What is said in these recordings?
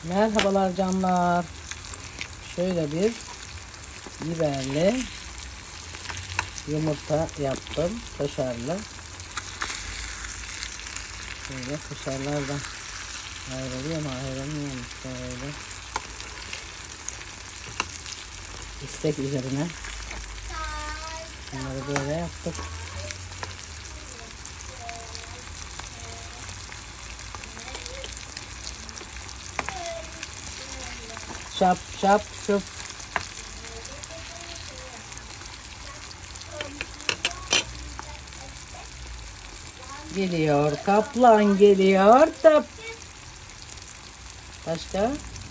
Merhabalar canlar. Şöyle bir biberli yumurta yaptım. Kaşarlı. Şöyle kaşarlardan ayrılıyor mu ayrılmıyor mu? Şöyle. İstek üzerine. Bunları böyle yaptık. Şap şap şup. Geliyor kaplan geliyor tap. Başka?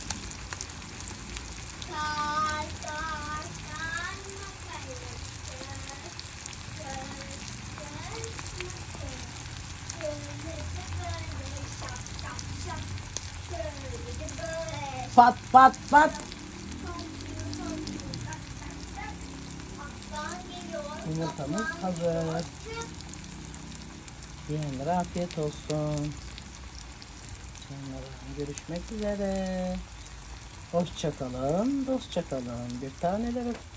Pat pat pat. Yumurtamız hazır. Yiyenlere afiyet olsun. Canlarım, görüşmek üzere. Hoşça kalın, dostça kalın. Bir taneler öptüm.